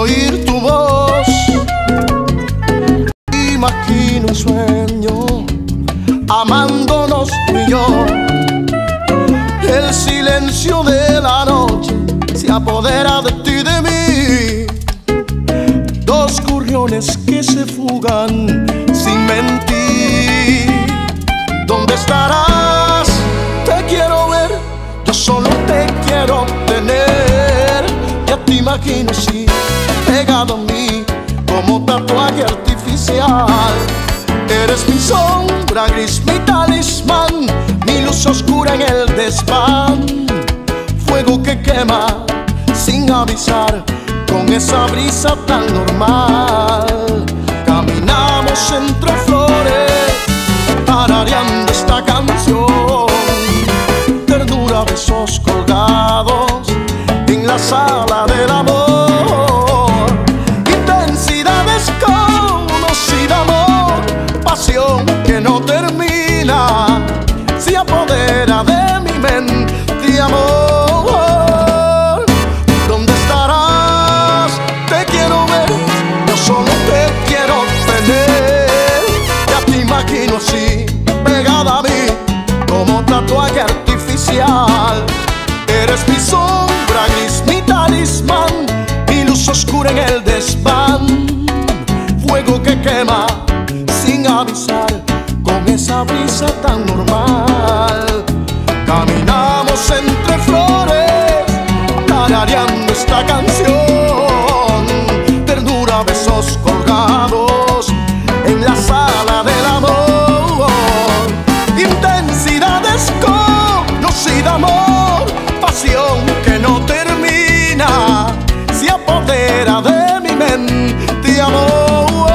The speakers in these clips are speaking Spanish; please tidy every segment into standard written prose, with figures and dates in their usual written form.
oír tu voz. Imagino un sueño amándonos tú y yo. El silencio de la noche se apodera de ti y de mí. Dos gorriones que se fugan sin mentir. ¿Dónde estarás? Te quiero ver, yo solo te quiero tener. Ya te imagino así, pegado a mí, como tatuaje artificial. Eres mi sombra gris, mi talismán, mi luz oscura en el desván. Fuego que quema sin avisar, con esa brisa tan normal. Caminamos entre flores, tarareando esta canción. Ternura, besos colgados en la sala del amor. Intensidad desconocida, amor, pasión que no termina, se apodera de mi mente, amor. ¿Dónde estarás? Te quiero ver, yo solo te quiero tener. Ya te imagino así, pegada a mí, como tatuaje artificial. Eres mi sombra gris, mi talismán, mi luz oscura en el desván. Fuego que quema sin avisar, con esa brisa tan normal. Caminamos entre flores, tarareando esta canción. Ternura, besos colgados en la sala del amor. Intensidad desconocida, amor, pasión que no termina, se apodera de mi mente, amor.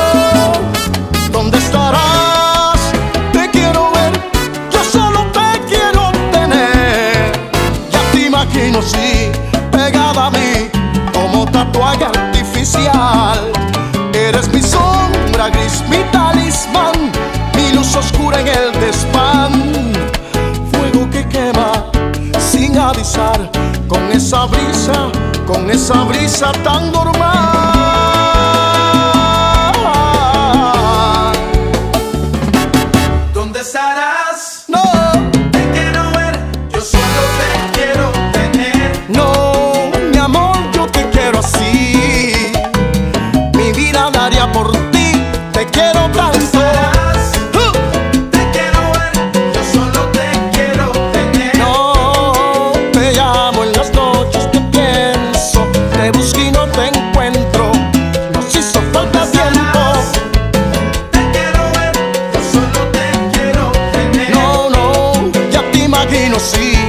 ¿Dónde estarás? Te quiero ver, yo solo te quiero tener. Ya te imagino así, pegada a mí, como tatuaje artificial. Eres mi sombra gris, mi talismán, mi luz oscura en el desván. Fuego que quema sin avisar, con esa brisa tan normal. ¿Dónde estarás? No, Te quiero ver, yo solo te quiero tener. no, mi amor, yo te quiero así. Mi vida daría por ti, te quiero tanto. Te quiero ver, yo solo te quiero tener. No, te llamo en las noches, te pienso, te busco y no te encuentro. Nos hizo falta tiempo. Te quiero ver, yo solo te quiero tener. No, no, ya te imagino, sí,